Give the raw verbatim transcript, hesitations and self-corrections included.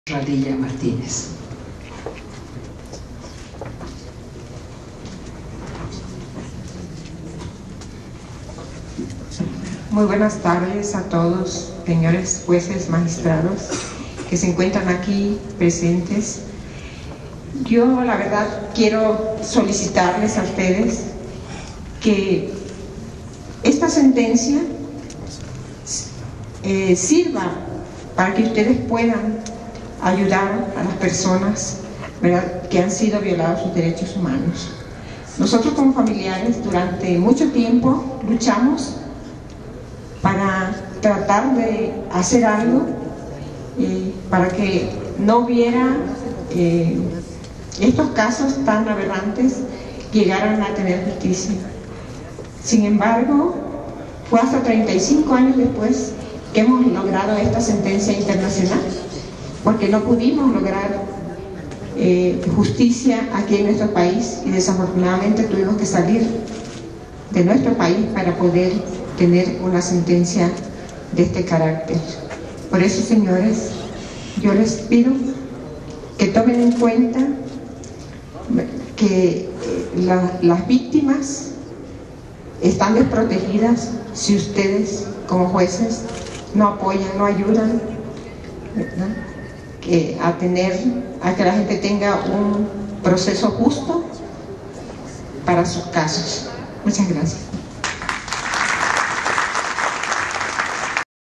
Radilla Martínez. Muy buenas tardes a todos, señores jueces, magistrados que se encuentran aquí presentes. Yo, la verdad, quiero solicitarles a ustedes que esta sentencia eh, sirva para que ustedes puedan ayudar a las personas, ¿verdad?, que han sido violados sus derechos humanos. Nosotros como familiares durante mucho tiempo luchamos para tratar de hacer algo eh, para que no hubiera eh, estos casos tan aberrantes llegaran a tener justicia. Sin embargo, fue hasta treinta y cinco años después que hemos logrado esta sentencia internacional, porque no pudimos lograr eh, justicia aquí en nuestro país y desafortunadamente tuvimos que salir de nuestro país para poder tener una sentencia de este carácter. Por eso, señores, yo les pido que tomen en cuenta que eh, la, las víctimas están desprotegidas si ustedes como jueces no apoyan, no ayudan, ¿verdad?, que a tener, a que la gente tenga un proceso justo para sus casos. Muchas gracias.